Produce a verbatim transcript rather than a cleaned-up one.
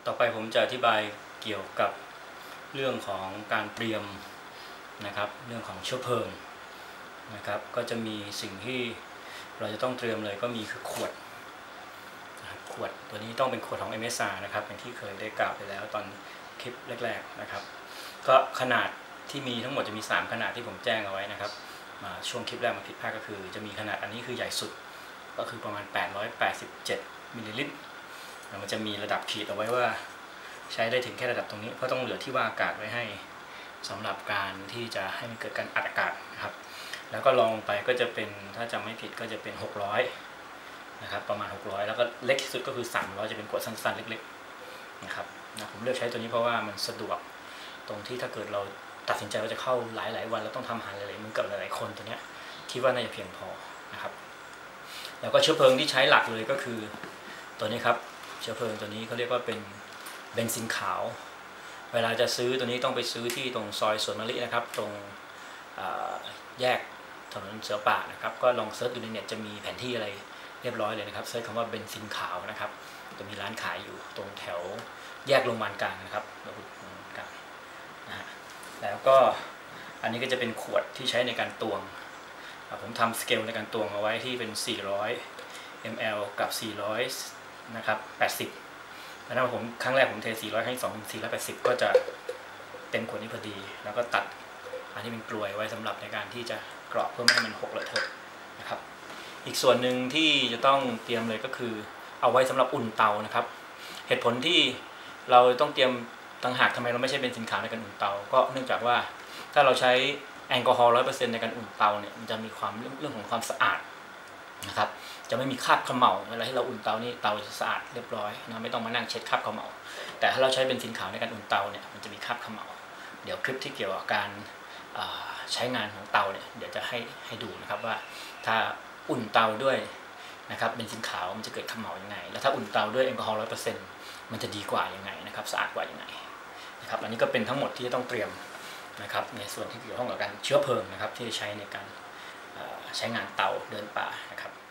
ต่อไปผมจะอธิบายเกี่ยวกับเรื่องของการเตรียมนะครับเรื่องของเชื้อเพลิงนะครับก็จะมีสิ่งที่เราจะต้องเตรียมเลยก็มีคือขวดขวดตัวนี้ต้องเป็นขวดของ เอ็ม เอส อาร์ นะครับอย่างที่เคยได้กล่าวไปแล้วตอนคลิปแรกๆนะครับก็ขนาดที่มีทั้งหมดจะมีสามขนาดที่ผมแจ้งเอาไว้นะครับมาช่วงคลิปแรกมาผิดพลาดก็คือจะมีขนาดอันนี้คือใหญ่สุดก็คือประมาณแปดร้อยแปดสิบเจ็ดมิลลิลิตรมันจะมีระดับขีดเอาไว้ว่าใช้ได้ถึงแค่ระดับตรงนี้เพราะต้องเหลือที่ว่างอากาศไว้ให้สำหรับการที่จะให้มันเกิดการอัดอากาศนะครับแล้วก็ลองไปก็จะเป็นถ้าจำไม่ผิดก็จะเป็นหกร้อยนะครับประมาณหกร้อยแล้วก็เล็กที่สุดก็คือสามร้อยจะเป็นขวดสั้นๆเล็กๆนะครับนะผมเลือกใช้ตัวนี้เพราะว่ามันสะดวกตรงที่ถ้าเกิดเราตัดสินใจว่าจะเข้าหลายๆวันแล้วต้องทำอาหารหลายๆมื้อกับหลายๆคนตัวนี้คิดว่าน่าจะเพียงพอนะครับแล้วก็เชื้อเพลิงที่ใช้หลักเลยก็คือตัวนี้ครับเชื้อเพลิงตัวนี้เขาเรียกว่าเป็นเบนซินขาวเวลาจะซื้อตัวนี้ต้องไปซื้อที่ตรงซอยสวนมะลินะครับตรงแยกถนนเสือป่านะครับก็ลองเซิร์ชดูในเน็ตจะมีแผนที่อะไรเรียบร้อยเลยนะครับเซิร์ชคำว่าเบนซินขาวนะครับจะมีร้านขายอยู่ตรงแถวแยกโรงพยาบาลกลางนะครับโรงพยาบาลกลางนะฮะแล้วก็อันนี้ก็จะเป็นขวดที่ใช้ในการตวงผมทำสเกลในการตวงเอาไว้ที่เป็นสี่ร้อยมิลลิลิตร กับสี่ร้อยนะครับแปดสิบแล้วผมครั้งแรกผมเทสี่ร้อยครั้งที่สองสี่ร้อยแปดสิบก็จะเต็มขวดนี้พอดีแล้วก็ตัดอันที่เป็นกลวยไว้สำหรับในการที่จะกรอกเพื่อไม่ให้มันหกเลอะเทอะนะครับอีกส่วนหนึ่งที่จะต้องเตรียมเลยก็คือเอาไว้สำหรับอุ่นเตานะครับเหตุผลที่เราต้องเตรียมต่างหากทำไมเราไม่ใช่เป็นสินค้าในการอุ่นเตาก็เนื่องจากว่าถ้าเราใช้แอลกอฮอล์ร้อยเปอร์เซ็นต์ในการอุ่นเตาเนี่ยมันจะมีความเรื่องเรื่องของความสะอาดนะครับจะไม่มีคราบเขม่าเวลาที่เราอุ่นเตานี่เตาจะสะอาดเรียบร้อยนะไม่ต้องมานั่งเช็ดคราบเขม่าแต่ถ้าเราใช้เป็นสินขาวในการอุ่นเตาเนี่ยมันจะมีคราบเขม่าเดี๋ยวคลิปที่เกี่ยวกับการใช้งานของเตาเนี่ยเดี๋ยวจะให้ให้ดูนะครับว่าถ้าอุ่นเตาด้วยนะครับเป็นสินขาวมันจะเกิดเขม่ายังไงแล้วถ้าอุ่นเตาด้วยแอลกอฮอล์ร้อยเปอร์เซ็นต์มันจะดีกว่ายังไงนะครับสะอาดกว่ายังไงนะครับอันนี้ก็เป็นทั้งหมดที่จะต้องเตรียมนะครับในส่วนที่เกี่ยวข้องกับการเชื้อเพลิงนะครับที่ใช้ในการใช้งานเตาเดินป่านะครับ